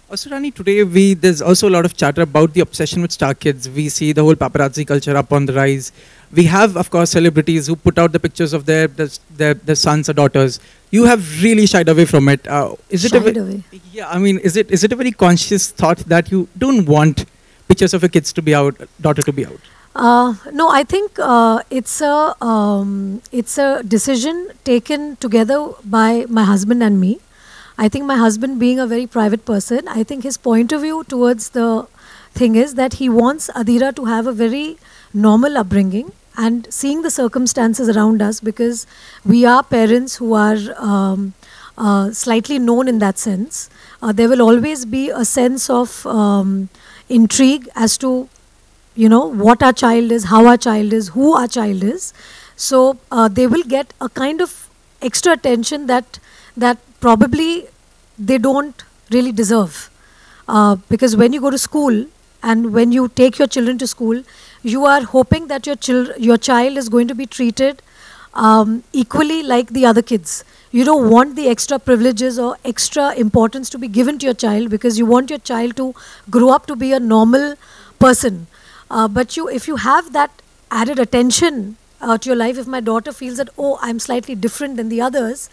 Also, Rani, today there's also a lot of chatter about the obsession with star kids. We see the whole paparazzi culture up on the rise. We have, of course, celebrities who put out the pictures of their sons or daughters. You have really shied away from it. Is it Shied away. Yeah, I mean, is it a very conscious thought that you don't want pictures of your kids to be out, daughter to be out? No, I think it's a decision taken together by my husband and me. I think my husband, being a very private person, I think his point of view towards the thing is that he wants Adira to have a very normal upbringing and seeing the circumstances around us, because we are parents who are slightly known in that sense. There will always be a sense of intrigue as to what our child is, how our child is, who our child is. So they will get a kind of extra attention that probably they don't really deserve. Because when you go to school and when you take your children to school, you are hoping that your child is going to be treated equally like the other kids. You don't want the extra privileges or extra importance to be given to your child, because you want your child to grow up to be a normal person. But if you have that added attention to your life, if my daughter feels that, oh, I'm slightly different than the others,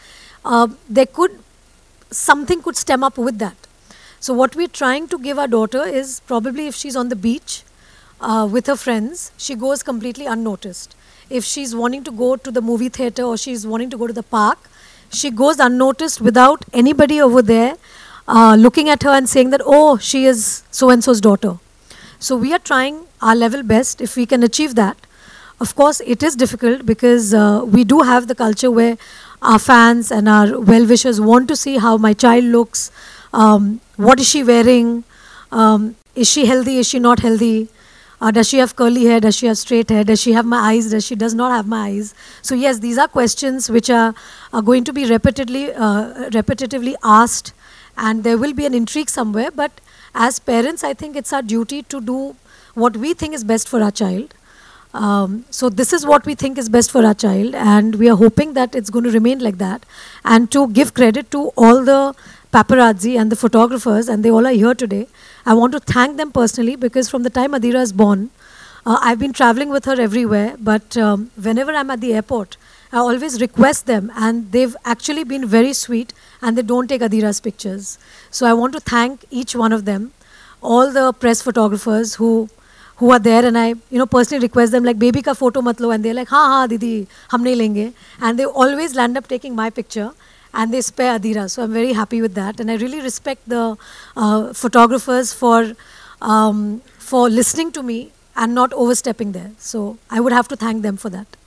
something could stem up with that. So what we're trying to give our daughter is, probably if she's on the beach with her friends, she goes completely unnoticed. If she's wanting to go to the movie theater or she's wanting to go to the park, she goes unnoticed without anybody over there looking at her and saying that, oh, she is so-and-so's daughter. So we are trying our level best if we can achieve that. Of course, it is difficult because we do have the culture where our fans and our well-wishers want to see how my child looks, what is she wearing, is she healthy, is she not healthy, does she have curly hair, does she have straight hair, does she have my eyes, does she does not have my eyes. So yes, these are questions which are going to be repetitively asked, and there will be an intrigue somewhere. But as parents, I think it's our duty to do what we think is best for our child. So this is what we think is best for our child, and we are hoping that it's going to remain like that. And to give credit to all the paparazzi and the photographers, and they all are here today, I want to thank them personally, because from the time Adira is born, I've been traveling with her everywhere, but whenever I'm at the airport, I always request them, and they've actually been very sweet, and they don't take Adira's pictures. So I want to thank each one of them, all the press photographers who are there, and I personally request them, like, baby ka photo mat lo, and they're like, हाँ didi, hum nahi lenge, and they always land up taking my picture, and they spare Adira. So I'm very happy with that, and I really respect the photographers for listening to me and not overstepping there. So I would have to thank them for that.